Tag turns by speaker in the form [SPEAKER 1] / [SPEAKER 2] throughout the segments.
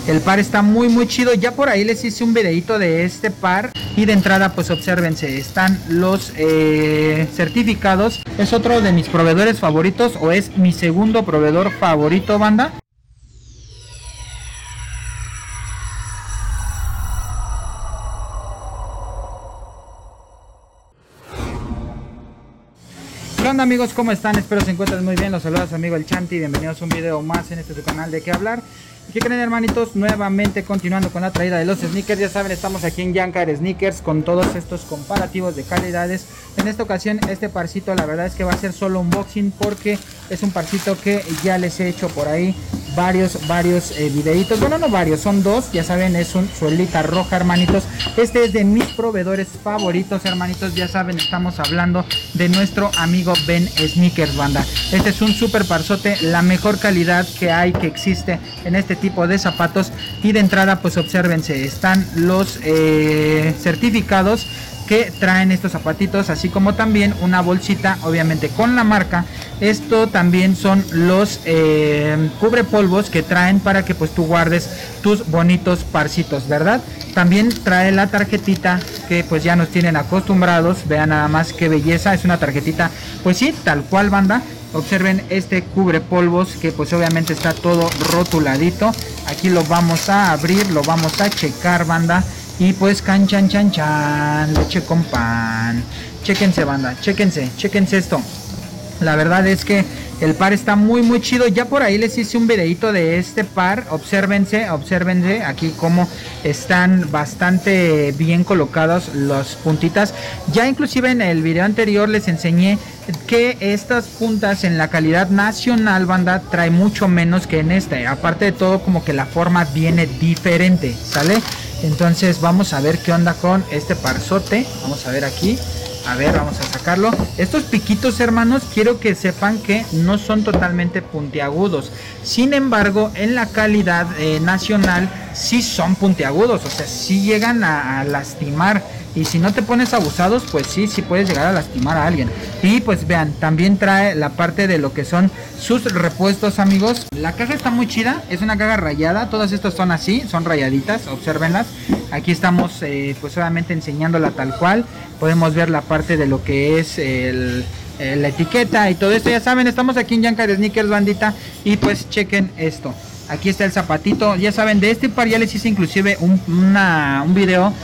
[SPEAKER 1] El par está muy chido. Ya por ahí les hice un videito de este par. Y de entrada pues obsérvense, están los certificados. Es otro de mis proveedores favoritos, o es mi segundo proveedor favorito, banda. ¿Qué onda, amigos? ¿Cómo están? Espero se encuentren muy bien. Los saluda su amigo el Chanti. Bienvenidos a un video más en este su canal de qué hablar. ¿Qué creen, hermanitos? Nuevamente continuando con la traída de los sneakers. Ya saben, estamos aquí en Yankar Sneakers con todos estos comparativos de calidades. En esta ocasión este parcito la verdad es que va a ser solo unboxing, porque es un parcito que ya les he hecho por ahí varios videitos. Bueno, no varios, son dos. Ya saben, es un suelita roja, hermanitos. Este es de mis proveedores favoritos, hermanitos. Ya saben, estamos hablando de nuestro amigo Ben Sneakers, banda. Este es un super parzote, la mejor calidad que hay, que existe en este tipo de zapatos. Y de entrada pues obsérvense, están los certificados que traen estos zapatitos, así como también una bolsita obviamente con la marca. Esto también son los cubre polvos que traen para que pues tú guardes tus bonitos parcitos, ¿verdad? También trae la tarjetita que pues ya nos tienen acostumbrados. Vean nada más qué belleza, es una tarjetita pues sí, tal cual, banda. Observen este cubre polvos que pues obviamente está todo rotuladito. Aquí lo vamos a abrir, lo vamos a checar, banda. Y pues can chan leche con pan. Chéquense, banda, chéquense esto. La verdad es que el par está muy chido. Ya por ahí les hice un videito de este par. Obsérvense aquí como están bastante bien colocadas las puntitas. Ya inclusive en el video anterior les enseñé que estas puntas en la calidad nacional, banda, trae mucho menos que en esta. Aparte de todo, como que la forma viene diferente, ¿sale? Entonces vamos a ver qué onda con este parzote. Vamos a ver aquí. A ver, vamos a sacarlo. Estos piquitos, hermanos, quiero que sepan que no son totalmente puntiagudos. Sin embargo, en la calidad nacional sí son puntiagudos. O sea, sí llegan a lastimar. Y si no te pones abusados, pues sí puedes llegar a lastimar a alguien. Y pues vean, también trae la parte de lo que son sus repuestos, amigos. La caja está muy chida, es una caja rayada. Todas estas son así, son rayaditas, obsérvenlas. Aquí estamos pues obviamente enseñándola tal cual. Podemos ver la parte de lo que es la etiqueta y todo esto. Ya saben, estamos aquí en Yankar Sneakers, bandita. Y pues chequen esto. Aquí está el zapatito. Ya saben, de este par ya les hice inclusive un video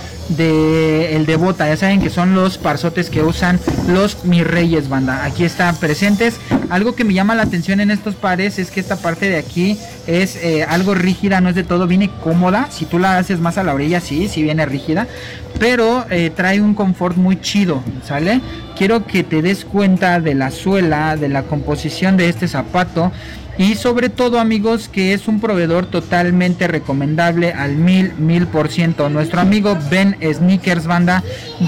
[SPEAKER 1] de el de bota. Ya saben que son los parzotes que usan los mis reyes, banda. Aquí están presentes. Algo que me llama la atención en estos pares es que esta parte de aquí es algo rígida, no es de todo, viene cómoda. Si tú la haces más a la orilla, sí viene rígida, pero trae un confort muy chido, ¿sale? Quiero que te des cuenta de la suela, de la composición de este zapato. Y sobre todo, amigos, que es un proveedor totalmente recomendable al 1000%. Nuestro amigo Ben Sneakers, banda,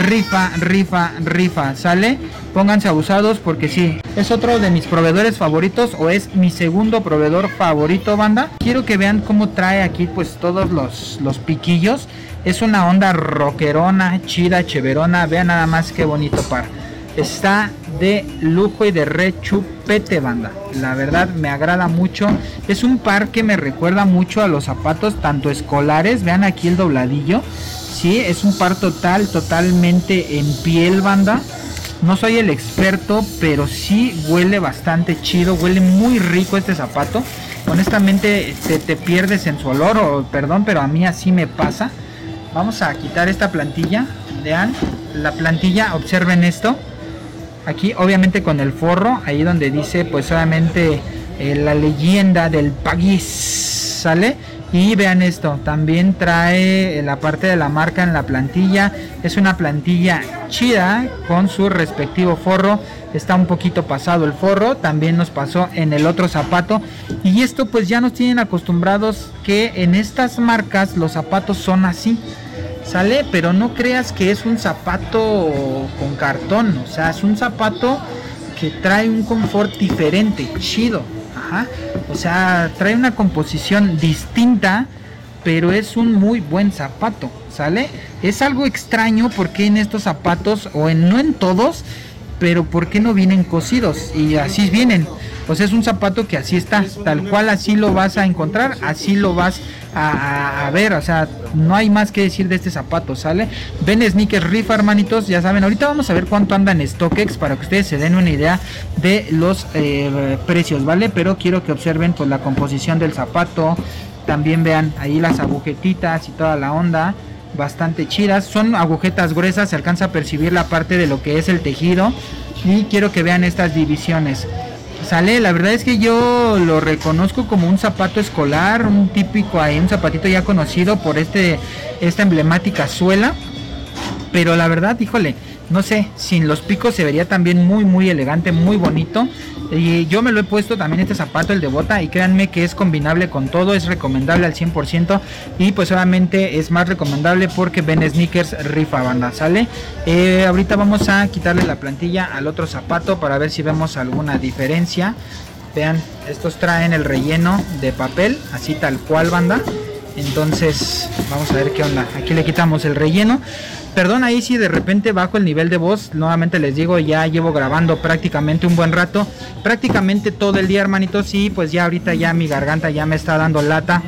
[SPEAKER 1] rifa, ¿sale? Pónganse abusados porque sí, es otro de mis proveedores favoritos, o es mi segundo proveedor favorito, banda. Quiero que vean cómo trae aquí pues todos los piquillos. Es una onda rockerona, chida, cheverona. Vean nada más qué bonito par. Está de lujo y de rechupete, banda. La verdad me agrada mucho. Es un par que me recuerda mucho a los zapatos tanto escolares. Vean aquí el dobladillo. Sí, es un par totalmente en piel, banda. No soy el experto, pero sí huele bastante chido. Huele muy rico este zapato. Honestamente te pierdes en su olor, o perdón, pero a mí así me pasa. Vamos a quitar esta plantilla. Vean la plantilla, observen esto. Aquí obviamente con el forro, ahí donde dice pues obviamente la leyenda del país, ¿sale? Y vean esto, también trae la parte de la marca en la plantilla. Es una plantilla chida con su respectivo forro. Está un poquito pasado el forro, también nos pasó en el otro zapato. Y esto pues ya nos tienen acostumbrados que en estas marcas los zapatos son así, ¿sale? Pero no creas que es un zapato con cartón. O sea, es un zapato que trae un confort diferente, chido. Ajá. O sea, trae una composición distinta, pero es un muy buen zapato, ¿sale? Es algo extraño porque en estos zapatos, no en todos, pero ¿por qué no vienen cosidos? Y así vienen. Pues es un zapato que así está, tal cual así lo vas a encontrar, así lo vas a ver, o sea, no hay más que decir de este zapato, ¿sale? Ben Sneakers rifa, hermanitos, ya saben. Ahorita vamos a ver cuánto anda en StockX para que ustedes se den una idea de los precios, ¿vale? Pero quiero que observen pues la composición del zapato. También vean ahí las agujetitas y toda la onda, bastante chidas. Son agujetas gruesas, se alcanza a percibir la parte de lo que es el tejido. Y quiero que vean estas divisiones, ¿sale? La verdad es que yo lo reconozco como un zapato escolar, un típico ahí, un zapatito ya conocido por esta emblemática suela. Pero la verdad, híjole, no sé, sin los picos se vería también muy elegante, muy bonito. Y yo me lo he puesto también este zapato, el de bota, y créanme que es combinable con todo, es recomendable al 100%. Y pues obviamente es más recomendable porque Ben Sneakers rifa, banda, ¿sale? Ahorita vamos a quitarle la plantilla al otro zapato para ver si vemos alguna diferencia. Vean, estos traen el relleno de papel, así tal cual, banda. Entonces vamos a ver qué onda. Aquí le quitamos el relleno. Perdón ahí si de repente bajo el nivel de voz. Nuevamente les digo, ya llevo grabando prácticamente un buen rato, prácticamente todo el día, hermanitos. Y pues ya ahorita ya mi garganta ya me está dando lata.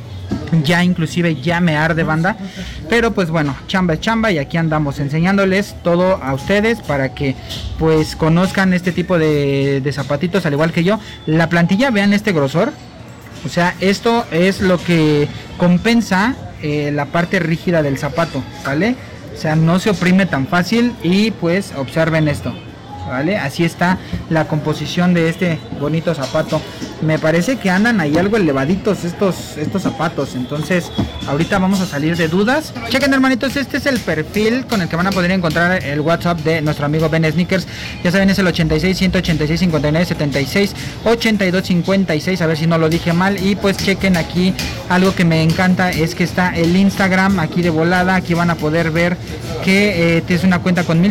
[SPEAKER 1] Ya inclusive ya me arde, banda. Pero pues bueno, chamba es chamba y aquí andamos enseñándoles todo a ustedes para que pues conozcan este tipo de zapatitos al igual que yo. La plantilla, vean este grosor. O sea, esto es lo que compensa la parte rígida del zapato, ¿vale? O sea, no se oprime tan fácil y pues observen esto, ¿vale? Así está la composición de este bonito zapato. Me parece que andan ahí algo elevaditos estos zapatos. Entonces ahorita vamos a salir de dudas. Chequen, hermanitos, este es el perfil con el que van a poder encontrar el WhatsApp de nuestro amigo Ben Sneakers. Ya saben, es el 86 186 59 76 82 56. A ver si no lo dije mal. Y pues chequen aquí, algo que me encanta es que está el Instagram aquí de volada. Aquí van a poder ver que es una cuenta con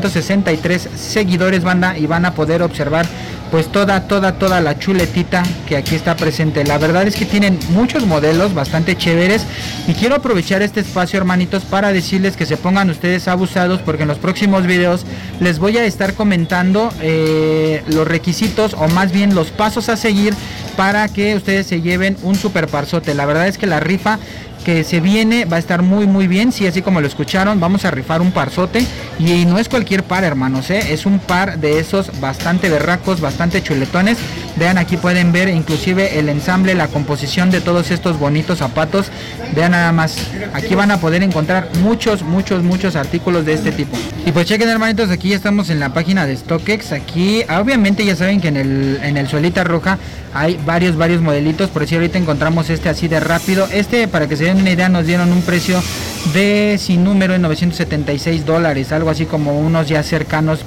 [SPEAKER 1] 1763 seguidores, banda, y van a poder observar pues toda la chuletita que aquí está presente. La verdad es que tienen muchos modelos bastante chéveres y quiero aprovechar este espacio, hermanitos, para decirles que se pongan ustedes abusados, porque en los próximos videos les voy a estar comentando los requisitos, o más bien los pasos a seguir para que ustedes se lleven un super parzote. La verdad es que la rifa que se viene va a estar muy bien. Sí, así como lo escucharon, vamos a rifar un parzote. Y no es cualquier par, hermanos, es un par de esos bastante berracos, bastante chuletones. Vean, aquí pueden ver inclusive el ensamble, la composición de todos estos bonitos zapatos. Vean nada más, aquí van a poder encontrar muchos artículos de este tipo. Y pues chequen, hermanitos, aquí ya estamos en la página de StockX. Aquí obviamente ya saben que en el suelita roja hay varios modelitos. Por decir, ahorita encontramos este así de rápido. Para que se den una idea, nos dieron un precio de sin número en $976, algo así como unos ya cercanos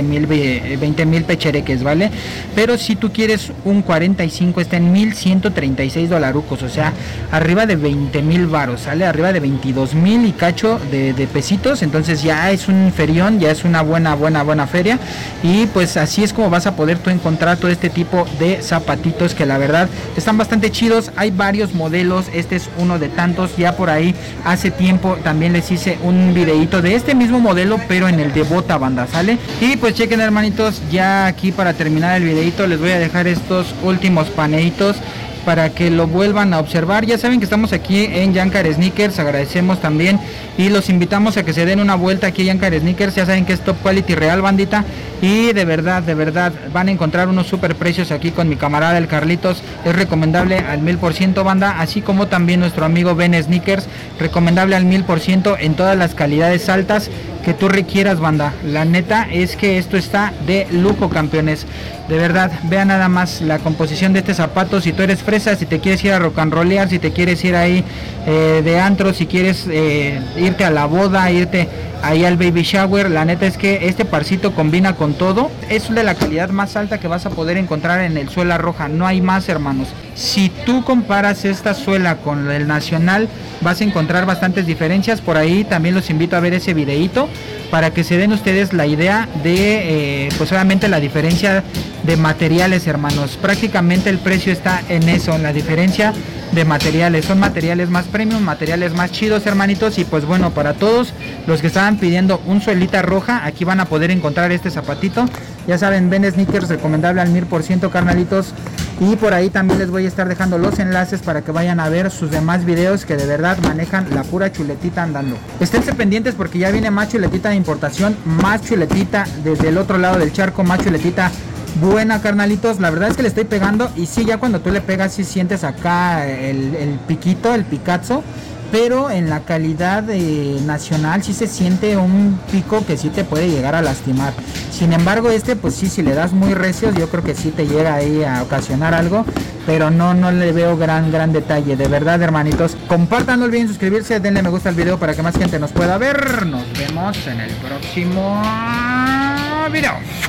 [SPEAKER 1] 20,000 pechereques, ¿vale? Pero si tú quieres un 45 está en $1,136, o sea, arriba de 20,000 varos, ¿sale? Arriba de 22,000 y cacho de pesitos. Entonces ya es un ferión, ya es una buena feria. Y pues así es como vas a poder tú encontrar todo este tipo de zapatitos que la verdad están bastante chidos. Hay varios modelos, este es uno de tantos. Ya por ahí hace tiempo también les hice un videito de este mismo modelo, pero en el de bota, banda, ¿sale? Y pues chequen, hermanitos, ya aquí para terminar el videito les voy a dejar estos últimos paneitos para que lo vuelvan a observar. Ya saben que estamos aquí en Yankar Sneakers, agradecemos también y los invitamos a que se den una vuelta aquí a Yankar Sneakers. Ya saben que es top quality real, bandita, y de verdad van a encontrar unos super precios aquí con mi camarada el Carlitos. Es recomendable al 1000%, banda, así como también nuestro amigo Ben Sneakers, recomendable al 1000% en todas las calidades altas que tú requieras, banda. La neta es que esto está de lujo, campeones. De verdad, vean nada más la composición de este zapato. Si tú eres fresa, si te quieres ir a rock and rollear, si te quieres ir ahí de antro, si quieres irte a la boda, irte ahí al baby shower, la neta es que este parcito combina con todo. Es de la calidad más alta que vas a poder encontrar en el suela roja. No hay más, hermanos. Si tú comparas esta suela con el nacional, vas a encontrar bastantes diferencias. Por ahí también los invito a ver ese videito para que se den ustedes la idea de pues obviamente la diferencia de materiales, hermanos. Prácticamente el precio está en eso, en la diferencia de materiales. Son materiales más premium, materiales más chidos, hermanitos. Y pues bueno, para todos los que estaban pidiendo un suelita roja, aquí van a poder encontrar este zapatito. Ya saben, Ben Sneakers, recomendable al 1000%, carnalitos. Y por ahí también les voy a estar dejando los enlaces para que vayan a ver sus demás videos que de verdad manejan la pura chuletita andando. Esténse pendientes porque ya viene más chuletita de importación, más chuletita desde el otro lado del charco, más chuletita buena, carnalitos. La verdad es que le estoy pegando y sí, ya cuando tú le pegas sí sientes acá el piquito, el picazo. Pero en la calidad nacional sí se siente un pico que sí te puede llegar a lastimar. Sin embargo, pues sí, si le das muy recios, yo creo que sí te llega ahí a ocasionar algo. Pero no le veo gran detalle. De verdad, hermanitos, compartan, no olviden suscribirse, denle me gusta al video para que más gente nos pueda ver. Nos vemos en el próximo video.